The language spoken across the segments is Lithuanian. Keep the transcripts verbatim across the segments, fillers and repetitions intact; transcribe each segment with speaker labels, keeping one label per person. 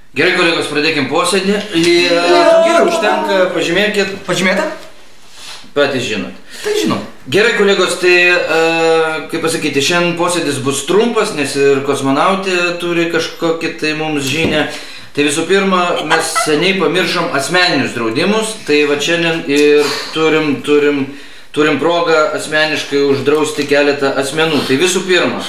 Speaker 1: Gerai, kolegos, pradėkim posėdį. Gerai, užtenka, pažymėkit.
Speaker 2: Pažymėta?
Speaker 1: Patys žinot.
Speaker 2: Tai žinot.
Speaker 1: Gerai, kolegos, tai, uh, kaip pasakyti, šiandien posėdis bus trumpas, nes ir kosmonautė turi kažkokį tai mums žinią. Tai visų pirma, mes seniai pamiršom asmeninius draudimus, tai va šiandien ir turim, turim, turim progą asmeniškai uždrausti keletą asmenų. Tai visų pirma,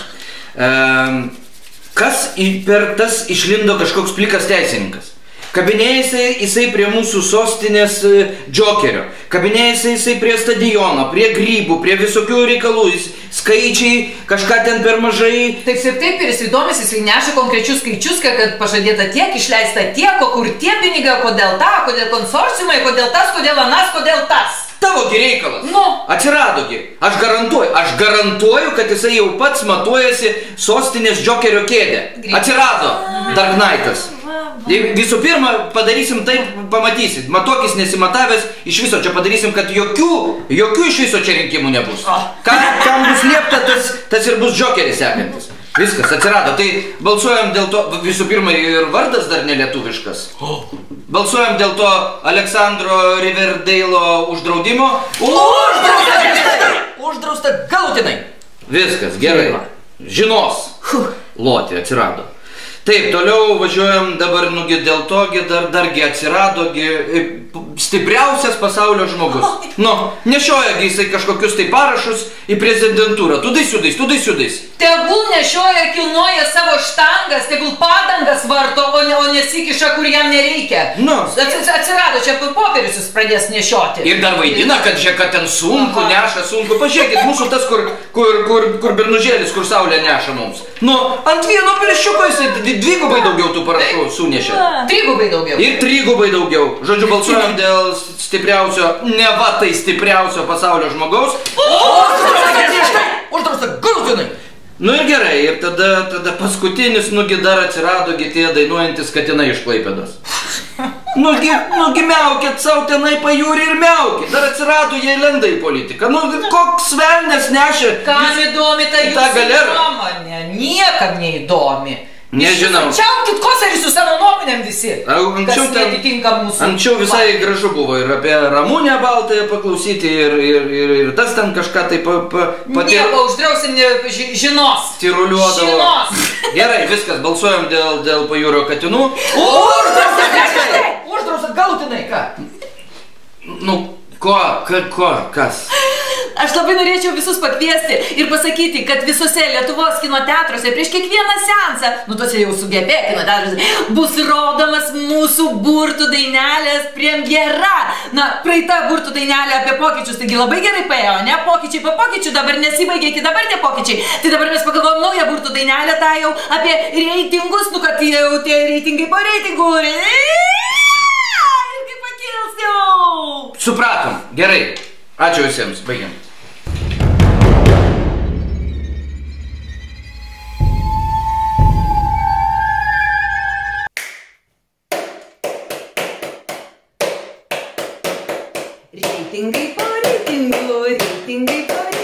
Speaker 1: uh, kas per tas išlindo kažkoks plikas teisininkas? Kabinėjasi jisai prie mūsų sostinės džokerio, kabinėjasi jisai prie stadiono, prie grybų, prie visokių reikalų, jis skaičiai, kažką ten per mažai.
Speaker 3: Taip ir taip, ir jis įdomis, jis neša konkrečius skaičius, kad pažadėta tiek, išleista tiek, o kur tie pinigai, kodėl ta, kodėl konsorciumai, kodėl tas, kodėl anas, kodėl tas.
Speaker 1: Tavogi reikalas.
Speaker 3: Nu.
Speaker 1: Atsiradogi. Aš garantuoju, aš garantuoju, kad jisai jau pats matuojasi sostinės džokerio kėdę. Atsirado Dark Knightas. Visų pirma, padarysim taip, pamatysit. Matuokis nesimatavęs, iš viso čia padarysim, kad jokių, jokių iš viso čia rinkimų nebus. Ką, kam bus liepta, tas, tas ir bus džokeris sekantis. Viskas, atsirado. Tai balsuojam dėl to, visų pirma, ir vardas dar nelietuviškas. Balsuojam dėl to Aleksandro Riverdeilo uždraudimo.
Speaker 2: Uždrausta! Uždrausta galutinai.
Speaker 1: Viskas, gerai. Žinos. Loti atsirado. Taip, toliau važiuojam dabar, nugi dėl togi dar, dargi atsiradogi stipriausias pasaulio žmogus. Nu, nešiojagi jisai kažkokius tai parašus į prezidentūrą. Tudais, judais, tudais, judais.
Speaker 3: Tegul nešioja, kilnoja savo štangas, tegul padangas varto, o, ne, o nesikiša, kur jam nereikia.
Speaker 1: Nu.
Speaker 3: Atsirado, čia popierius jis pradės nešioti.
Speaker 1: Ir dar vaidina, kad čia, kad ten sunku, neša sunku. Pažiūrėkit, mūsų tas, kur, kur, kur, kur bernužėlis, kur saulė neša mums. Nu, ant vieno pirščiuko jisai dvigubai daugiau tų parašų sunešė.
Speaker 3: Trigubai daugiau.
Speaker 1: Ir trigubai daugiau. Žodžiu, balsuojam dėl stipriausio, neva tai stipriausio pasaulio žmogaus.
Speaker 2: Uždrausta galutinai.
Speaker 1: Nu ir gerai, ir tada, tada paskutinis, nugi dar atsirado tie dainuojantis katinai iš Klaipėdos. Nugi, nugi miaukit savo tenai pajūrį ir miaukit. Dar atsirado, jie lenda į politiką. Nu, koks velnes nešė.
Speaker 3: Kam įdomi ta jūsų nuomonė? Niekam neįdomi.
Speaker 1: Nežinau.
Speaker 3: Čiaukit kosarį su savo nuomonėm visi,
Speaker 1: anksčiau
Speaker 3: kas netitinka mūsų.
Speaker 1: Anksčiau visai gražu buvo ir apie Ramunę Baltąją paklausyti ir, ir, ir, ir tas ten kažką tai pa, pa, pati...
Speaker 3: Nieko, uždrausim ži, žinos.
Speaker 1: Tiruliuodavo.
Speaker 3: Žinos.
Speaker 1: Gerai, viskas, balsuojam dėl, dėl pajūrio katinų.
Speaker 2: Uždrausta! Uždrausta galutinai, ką?
Speaker 1: Nu, ko, ka, ko, kas?
Speaker 4: Aš labai norėčiau visus pakviesti ir pasakyti, kad visose Lietuvos kino teatruose prieš kiekvieną seansą, nu tose jau sugebė kino teatruose, bus rodomas mūsų burtų dainelės premjera. Na, praeita burtų dainelė apie pokyčius, taigi labai gerai paėjo, ne? Pokyčiai po pokyčių, dabar nesibaigė iki dabar tie pokyčiai. Tai dabar mes pagalvojom naują burtų dainelę, tą jau apie reitingus, nu kad jau tie reitingai po reitingų. Ir kaip pakils jau.
Speaker 1: Supratom, gerai. Ačiū visiems, baigiam.
Speaker 4: Reitingai po reitingų, reitingai po reitingų.